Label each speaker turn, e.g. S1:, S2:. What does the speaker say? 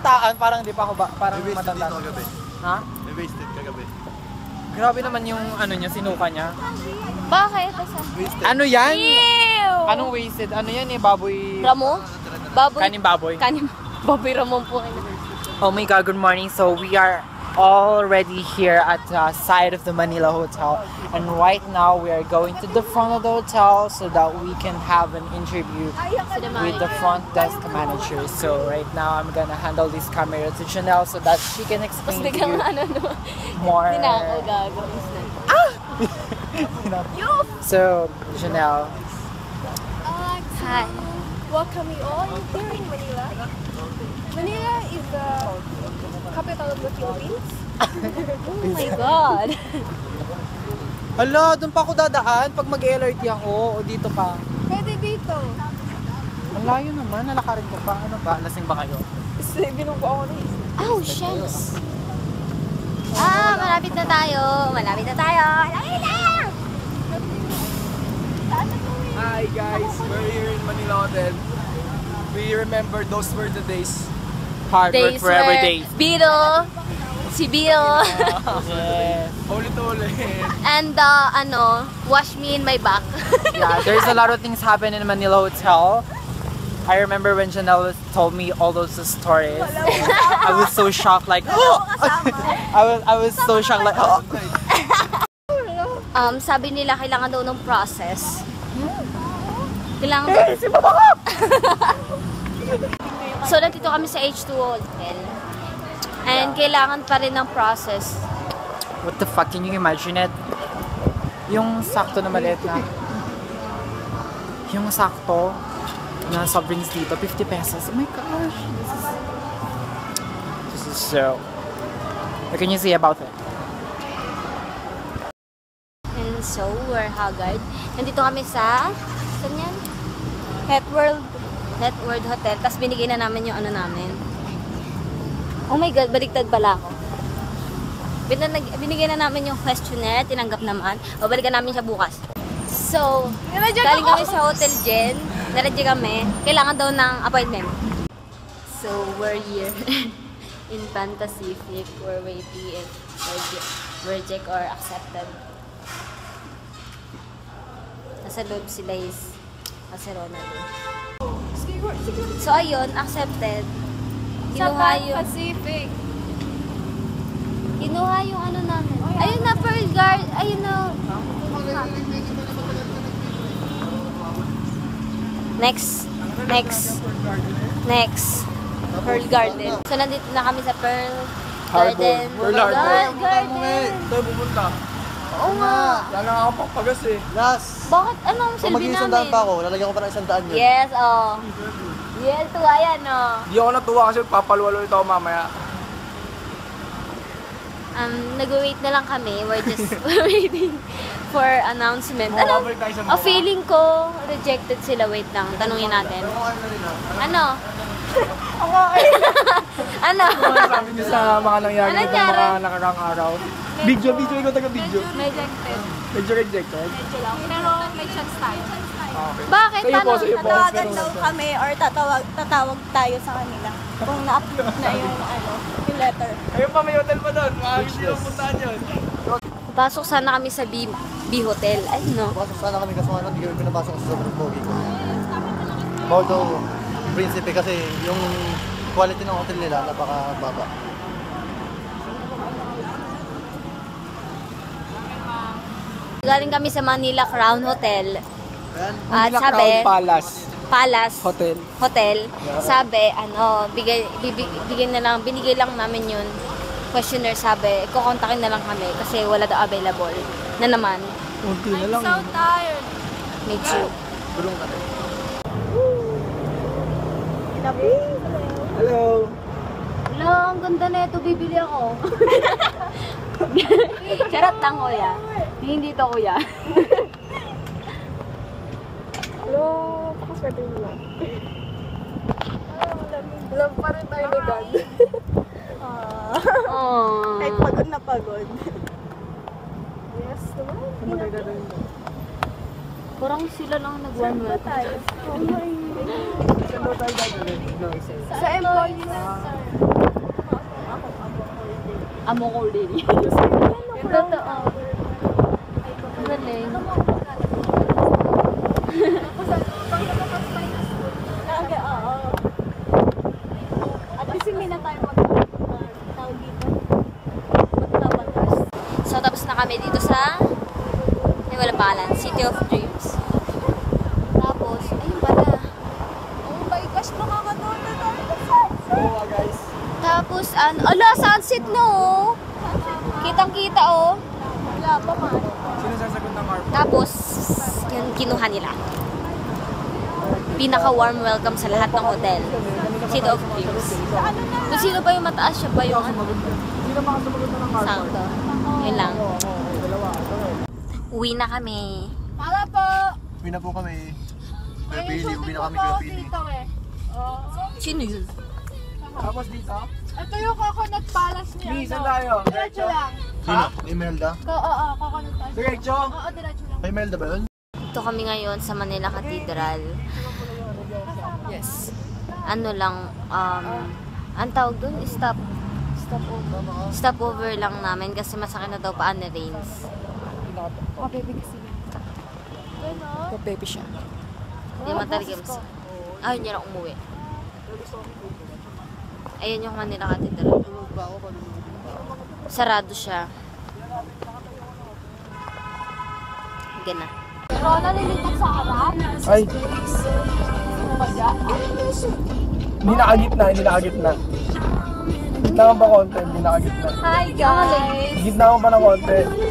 S1: kabataan, parang di pa ako parang matanda.
S2: Kagabi.
S1: Ha?
S2: May wasted kagabi.
S1: Grabe naman yung ano niya, sinuka niya.
S3: Bakit?
S1: Ano yan?
S3: Ew!
S1: Anong wasted? Ano yan eh, baboy?
S3: Ramo? Baboy?
S1: Kaning baboy.
S3: Kanin baboy Ramon po.
S1: Oh my god, good morning. So we are already here at the side of the Manila Hotel. And right now we are going to the front of the hotel so that we can have an interview with the front desk manager. So right now I'm gonna handle this camera to Janelle so that she can explain to you more. So Janelle.
S3: Hi.
S4: Welcome you all here in Manila. Manila is the capital of the Philippines.
S3: Oh my God.
S1: Hala, doon pa ako dadaan pag mag-LRT ako o dito pa.
S4: Pwede dito.
S1: Ang layo naman, nalakarin ko pa. Ano ba? Lasing ba kayo?
S4: Binubo ako na
S3: Oh, shucks. Malapit na tayo. Malapit na tayo. Malapit na!
S2: Hi guys, we're here in Manila Hotel. We remember those were the days.
S1: Hard work forever days.
S3: Bill. Si Bill.
S1: Yes.
S2: Ulit-ulit.
S3: And wash me in my back.
S1: Yeah, there's a lot of things happen in Manila Hotel. I remember when Janelle told me all those stories. I was so shocked, like, oh! I was so shocked, like, oh!
S3: Sabi nila kailangan daw ng process. Kailangan daw. So, nandito kami sa H2 Hotel. And kailangan pa rin ng process.
S1: What the fuck? Can you imagine it? Yung sakto na maliit na. Yung sakto na soft drinks dito, 50 pesos. Oh my gosh. This is so... What can you say about it?
S3: And so, we're haggard. Nandito kami sa... Saan yan?
S4: Networld
S3: Hotel. Tapos binigay na namin yung ano namin. Oh my God, baliktad pala ako. Binigay na namin yung questionnaire, tinanggap naman. O, balikan namin siya bukas. So, galing kami sa Hotel Jen. Naradya kami. Kailangan daw ng appointment. So, we're here in Pacific. We're waiting if reject or accepted. Nasa loob sila is Barcelona. So, ayun, accepted. Kinuha yung
S4: Pacific.
S3: Kinuha yung ano namin. Ayun na, Pearl Garden. Ayun na. Next. Pearl Garden. So, nandito na kami sa Pearl Garden.
S1: Pearl Harbor.
S3: Garden.
S2: Tayo pupunta.
S3: Oo nga.
S2: Lala nga ako papagas eh.
S5: Last!
S3: Bakit? Anong
S5: Kung
S3: silbi
S5: mag-iisang
S3: namin?
S5: daan pa ako, lalagyan ko pa ng 100 yun.
S3: Yes, oh. Yes, tuwa yan, oh.
S2: Di ako natuwa kasi papalwalo ito ako mamaya.
S3: Nag-wait na lang kami. We're just waiting for announcement. Ano?
S2: Mukha tayo sa mukha.
S3: Feeling ko rejected sila. Wait lang, tanungin natin. Ano? Ano?
S2: Sabi niyo sa mga nangyari
S3: Ano
S2: nitong
S3: nangyari?
S2: mga nakarang araw. Video, ikaw taga-video.
S4: Rejected.
S2: Medyo rejected.
S4: Medyo lang. Pero may chance tayo.
S2: Okay.
S3: Bakit?
S2: Sa'yo po,
S3: Paano?
S2: sa'yo po.
S4: Tatawagan daw kami or tatawag tayo sa kanila. Kung na-upload na yung yung letter.
S2: Ayun pa, may hotel pa doon. Maayos nyo ang puntaan yun.
S3: Pasok sana kami sa B Hotel. Ay, no.
S5: Pasok sana kami kaso hindi kami pinapasok sa sobrang pogi ko. Although, prinsipe kasi yung quality ng hotel nila napakababa.
S3: Galing kami sa Manila Crown Hotel. At
S2: Manila
S3: sabi,
S2: Crown
S3: Palace
S2: Hotel.
S3: Sabi, binigay lang namin yun. Questionnaire, sabi, kukontakin na lang kami kasi wala daw available. Na naman.
S2: Unti na lang.
S4: So tired.
S3: Me too.
S2: Bulong ka rin. Hello.
S3: Hello, ang ganda na ito. Bibili ako. Charot lang, kuya. Hindi to, kuya.
S4: Hello. Pakaswerte mo lang. Alam pa rin tayo ni God. Kahit pagod na pagod. Yes, naman.
S3: Parang sila lang nag-one-one.
S4: Sa employees.
S3: Amo ko din. Totoo. Galing. Oo. At least hindi na tayo mag-tawag dito. Magtabatas. So, tapos na kami dito sa wala pangalan, City of Dreams. Tapos, ayun pala.
S4: Oh my gosh, makakanood na tayo.
S2: Oo, guys.
S3: Tapos, ala, sunset no. Kitang-kita oh.
S4: Wala pa man.
S2: Sino sasagot ng car?
S3: Tapos, yun, kinuha nila. Pinaka-warm welcome sa lahat ng hotel. City of Dreams. Kung sino pa yung mataas, siya pa yung
S2: Sino makasumagot na ng car?
S3: sakto. Yun lang. Uwi na kami.
S4: Para po.
S5: Uwi na po kami.
S4: May
S5: Pili, uwi
S4: shooting
S5: na
S4: po
S5: kami
S4: po ako
S5: Pili.
S4: dito eh. Oh.
S3: Sino yun?
S2: Tapos dito?
S4: Ito yung coconut palace niya.
S2: Mi, saan tayo?
S4: Diretso lang.
S5: Sino? Imelda?
S4: Oo, coconut palace.
S2: Diretso?
S4: Oo, diretso lang.
S5: Kay Imelda ba yun?
S3: Ito kami ngayon sa Manila Cathedral.
S1: Yes.
S3: Ano lang, ang tawag doon, stopover lang namin kasi masakit na daw paan ni Rains.
S4: Baby kasi. Ganon.
S1: Baby siya.
S3: Hindi naman talaga mas... Ayaw niya lang umuwi. Ayan yung Manila Cathedral. Sarado siya. Gana.
S4: Pero nalilipat sa harap.
S2: Ay. Hindi nakagitna, hindi nakagitna. Gitna mo ba konti? Hindi nakagitna.
S4: Hi guys.
S2: Gitna mo ba ng konti?